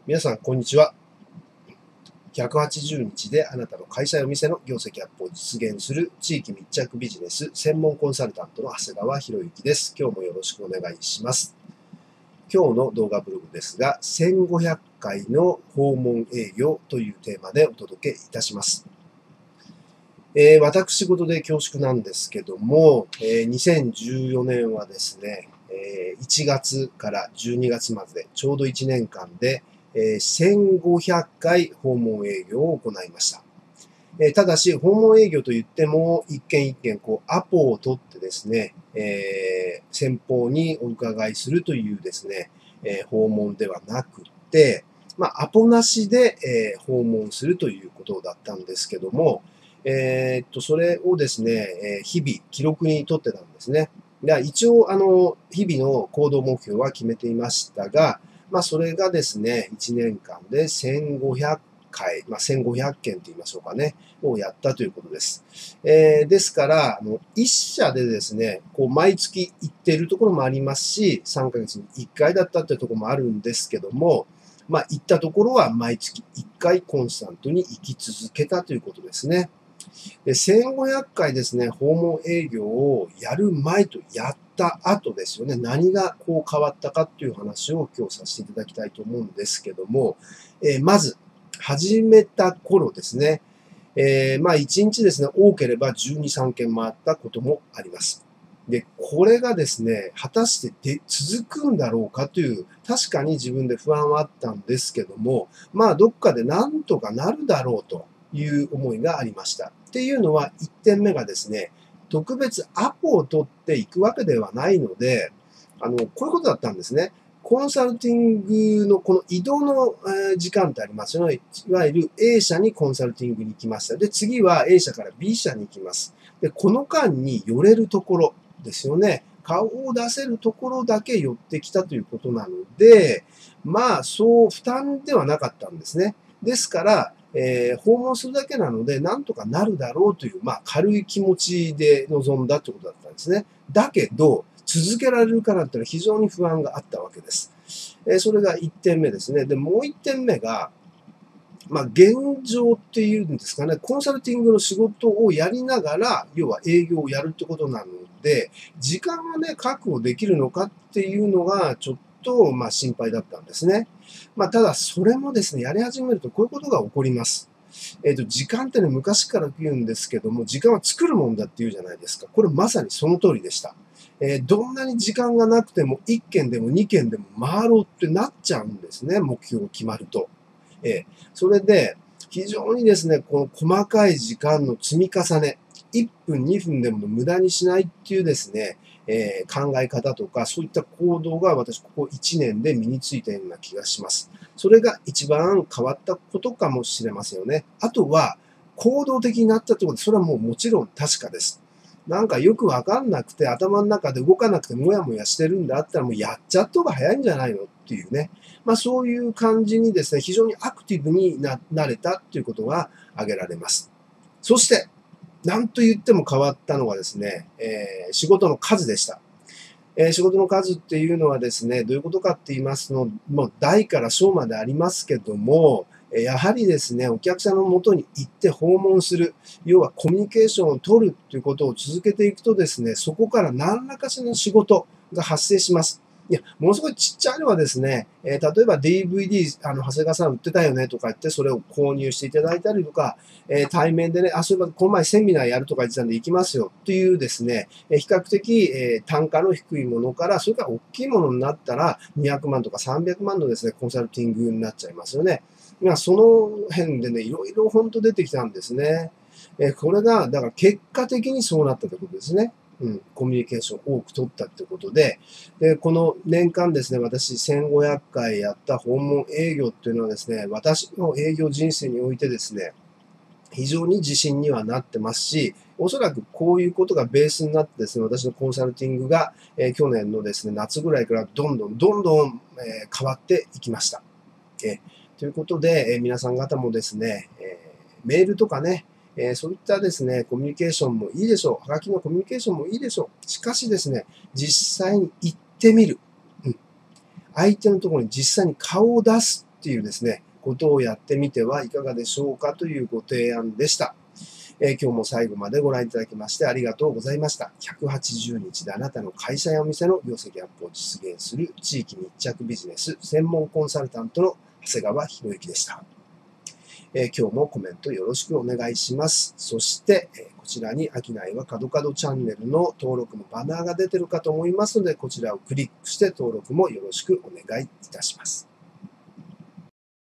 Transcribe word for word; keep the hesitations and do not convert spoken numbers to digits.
皆さん、こんにちは。ひゃくはちじゅうにちであなたの会社やお店の業績アップを実現する地域密着ビジネス専門コンサルタントの長谷川博之です。今日もよろしくお願いします。今日の動画ブログですが、せんごひゃっかいの訪問営業というテーマでお届けいたします。えー、私事で恐縮なんですけども、えー、にせんじゅうよねんはですね、えー、いちがつからじゅうにがつまでちょうどいちねんかんでせんごひゃっかい訪問営業を行いました。ただし、訪問営業といっても、一件一件こうアポを取ってですね、えー、先方にお伺いするというですね、えー、訪問ではなくて、まあ、アポなしで、えー、訪問するということだったんですけども、えー、っと、それをですね、えー、日々記録に取ってたんですね。で一応、あの、日々の行動目標は決めていましたが、まあ、それがですね、いちねんかんでせんごひゃっかい、まあ、せんごひゃっけんと言いましょうかね、をやったということです。えー、ですから、あの一社でですね、こう毎月行っているところもありますし、さんかげつにいっかいだったというところもあるんですけども、まあ、行ったところは毎月いっかいコンスタントに行き続けたということですね。でせんごひゃっかいですね、訪問営業をやる前とやった後ですよね、何がこう変わったかっていう話を今日させていただきたいと思うんですけども、えー、まず、始めた頃ですね、えー、まあいちにちですね、多ければじゅうに、さんけん回ったこともあります。で、これがですね、果たしてで続くんだろうかという、確かに自分で不安はあったんですけども、まあどっかでなんとかなるだろうという思いがありました。っていうのは、いってんめがですね、特別アポを取っていくわけではないので、あの、こういうことだったんですね。コンサルティングのこの移動の時間ってありますよね。いわゆる A 社にコンサルティングに行きました。で、次は A 社から B 社に行きます。で、この間に寄れるところですよね。顔を出せるところだけ寄ってきたということなので、まあ、そう負担ではなかったんですね。ですから、えー、訪問するだけなので、なんとかなるだろうという、まあ、軽い気持ちで臨んだということだったんですね。だけど、続けられるかなっていうのは非常に不安があったわけです。えー、それがいってんめですね。で、もういってんめが、まあ、現状っていうんですかね、コンサルティングの仕事をやりながら、要は営業をやるってことなので、時間がね、確保できるのかっていうのが、ちょっと、まあ、心配だったんですね。まあ、ただ、それもですね、やり始めるとこういうことが起こります。えっと、時間ってね、昔から言うんですけども、時間は作るもんだって言うじゃないですか。これまさにその通りでした。えー、どんなに時間がなくても、いっけんでもにけんでも回ろうってなっちゃうんですね、目標が決まると。えー、それで、非常にですね、この細かい時間の積み重ね、いっぷん、にふんでも無駄にしないっていうですね、えー、考え方とか、そういった行動が私、ここいちねんで身についたような気がします。それが一番変わったことかもしれませんよね。あとは、行動的になったということで、それはもうもちろん確かです。なんかよくわかんなくて、頭の中で動かなくてもやもやしてるんだったら、もうやっちゃった方が早いんじゃないのっていうね。まあそういう感じにですね、非常にアクティブにななれたということが挙げられます。そして、なんと言っても変わったのはですね、えー、仕事の数でした。えー、仕事の数っていうのはですね、どういうことかって言いますの、もう大から小までありますけども、やはりですね、お客さんのもとに行って訪問する、要はコミュニケーションを取るということを続けていくとですね、そこから何らかしらの仕事が発生します。いや、ものすごいちっちゃいのはですね、えー、例えば ディーブイディー、あの、長谷川さん売ってたよねとか言って、それを購入していただいたりとか、えー、対面でね、あ、そういえばこの前セミナーやるとか言ってたんで行きますよっていうですね、えー、比較的、えー、単価の低いものから、それから大きいものになったら、にひゃくまんとかさんびゃくまんのですね、コンサルティングになっちゃいますよね。まあ、その辺でね、いろいろ本当出てきたんですね。えー、これが、だから結果的にそうなったということですね。うん、コミュニケーションを多く取ったってことで、で、この年間ですね、私せんごひゃっかいやった訪問営業っていうのはですね、私の営業人生においてですね、非常に自信にはなってますし、おそらくこういうことがベースになってですね、私のコンサルティングが、えー、去年のですね、夏ぐらいからどんどんどんどん、えー、変わっていきました。えー、ということで、えー、皆さん方もですね、えー、メールとかね、えー、そういったですね、コミュニケーションもいいでしょう。はがきのコミュニケーションもいいでしょう。しかしですね、実際に行ってみる。うん、相手のところに実際に顔を出すっていうですね、ことをやってみてはいかがでしょうかというご提案でした。えー、今日も最後までご覧いただきましてありがとうございました。ひゃくはちじゅうにちであなたの会社やお店の業績アップを実現する地域密着ビジネス専門コンサルタントの長谷川博之でした。えー、今日もコメントよろしくお願いします。そして、えー、こちらに商いは角角チャンネルの登録のバナーが出てるかと思いますので、こちらをクリックして登録もよろしくお願いいたします。